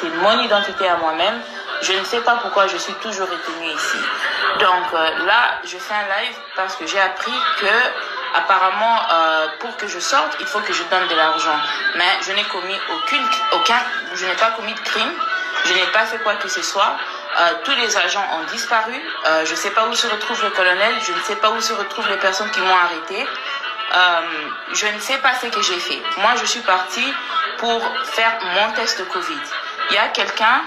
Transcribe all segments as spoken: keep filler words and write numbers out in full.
identité, mon identité à moi-même. Je ne sais pas pourquoi je suis toujours retenue ici. Donc euh, là, je fais un live parce que j'ai appris que apparemment, euh, pour que je sorte, il faut que je donne de l'argent. Mais je n'ai commis aucune, aucun, je n'ai pas commis de crime. Je n'ai pas fait quoi que ce soit. Euh, tous les agents ont disparu. Euh, je ne sais pas où se retrouve le colonel. Je ne sais pas où se retrouvent les personnes qui m'ont arrêté. Euh, je ne sais pas ce que j'ai fait. Moi, je suis partie pour faire mon test Covid. Il y a quelqu'un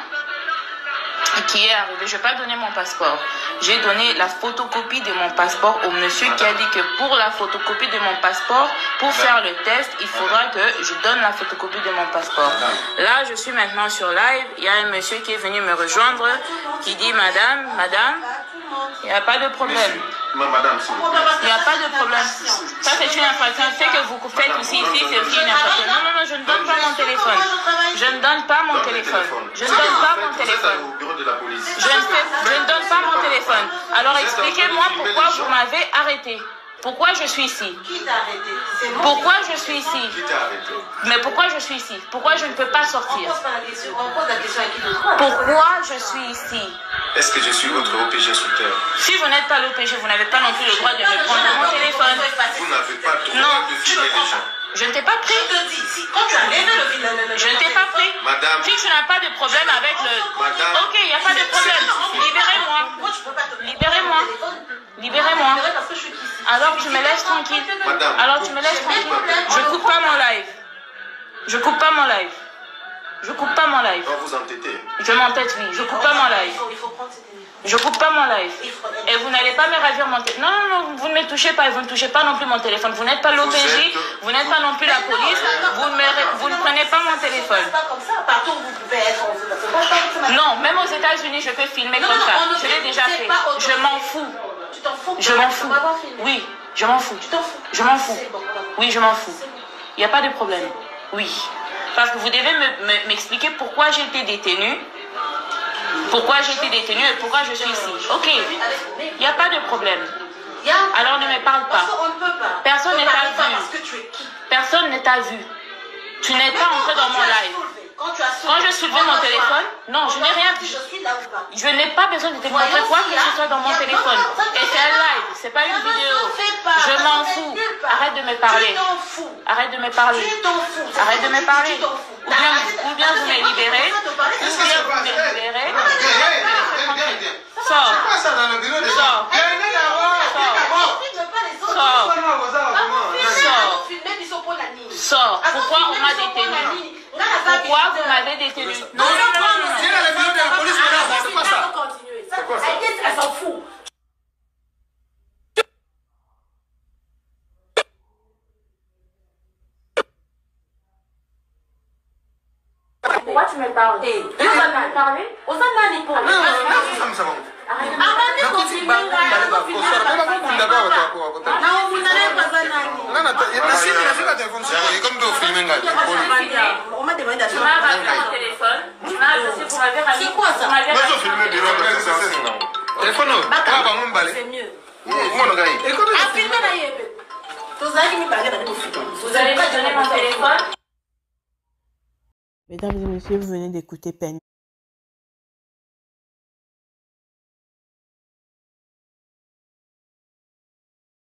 qui est arrivé. Je n'ai pas donné mon passeport. J'ai donné la photocopie de mon passeport au monsieur qui a dit que pour la photocopie de mon passeport, pour faire le test, il faudra que je donne la photocopie de mon passeport. Là, je suis maintenant sur live. Il y a un monsieur qui est venu me rejoindre qui dit, madame, madame, il n'y a pas de problème. Il n'y a pas de problème. Ça, c'est une infraction. Ce que vous faites aussi ici, c'est aussi une infraction. Non, non, non, je ne donne pas mon téléphone. Je ne donne pas mon téléphone. Je ne donne pas mon téléphone. Je ne, fais, je ne donne pas mon téléphone. Alors, expliquez-moi pourquoi vous m'avez arrêté. Pourquoi je suis ici? Qui t'a arrêté? Pourquoi je suis ici? Qui t'a arrêté? Mais pourquoi je suis ici? Pourquoi je ne peux pas sortir? On pose pas la question. On pose la question à qui de droit. Pourquoi je suis ici? Est-ce que je suis votre O P G shooter? Si vous n'êtes pas l'O P G, vous n'avez pas non plus le droit de me prendre mon téléphone. Vous n'avez pas le droit Non. de filmer les gens. Je ne t'ai pas pris. Je te dis, si, quand tu as levé le film, Je ne t'ai pas pris. Madame. Si tu n'as pas de problème avec le... Madame. Ok, il n'y a pas de problème. Libérez-moi. Moi, je peux pas te Libérez-moi. Libérez-moi. Parce que je suis ici. Alors tu me laisses tranquille. Madame. Alors tu me laisses tranquille. Je coupe pas mon live. Je coupe pas mon live. Je coupe pas mon live. On vous entêtez. Je m'entête, oui. Je coupe pas mon live. Il faut prendre cette émission. Je coupe pas mon live. Et vous n'allez pas me ravir mon téléphone. Non, non, non, vous ne me touchez pas et vous ne touchez pas non plus mon téléphone. Vous n'êtes pas l'O P J, vous n'êtes pas non plus la police. Vous, me, vous ne prenez pas mon téléphone. C'est pas comme ça. Partout où vous pouvez être, on se passe. Non, même aux États-Unis, je peux filmer comme ça. Je l'ai déjà fait. Je m'en fous. Tu t'en fous? Je m'en fous. Oui, je m'en fous. Tu t'en fous? Je m'en fous. Oui, je m'en fous. Il n'y a pas de problème. Oui. Parce que vous devez m'expliquer pourquoi j'ai été détenue. Pourquoi j'ai été détenue et pourquoi je suis ici. Ok, il n'y a pas de problème. Alors ne me parle pas. Personne ne t'a vu. Personne ne t'a vu. Tu n'es pas entré dans mon live. Quand je soulevais mon téléphone, non, je n'ai rien vu. Je n'ai pas besoin de te montrer quoi que ce soit dans mon téléphone. Et c'est un live, c'est pas une vidéo. Je m'en fous. Arrête de me parler. Arrête de me parler. Arrête de me parler. Ou bien, ou bien vous me libérez. Ou bien vous me libérez. Sors. Sors. Sors. Sors. Sors. Pourquoi on m'a détenu? Pourquoi vous m'avez détenu? Non, non, non, non. C'est la vidéo de la police, madame. C'est quoi ça? C'est quoi ça? Elle s'en fout. Pourquoi tu me parles? Tu vas me parler? On s'en a dit pour Non, non, non, ça va. Arrête, continue. On m'a demandé Tu m'as ramené mon téléphone. Tu m'as associé pour m'avoir ramené. C'est quoi ça? Téléphone, c'est mieux. Vous allez me donner mon téléphone? Mesdames et messieurs, vous venez d'écouter Peine.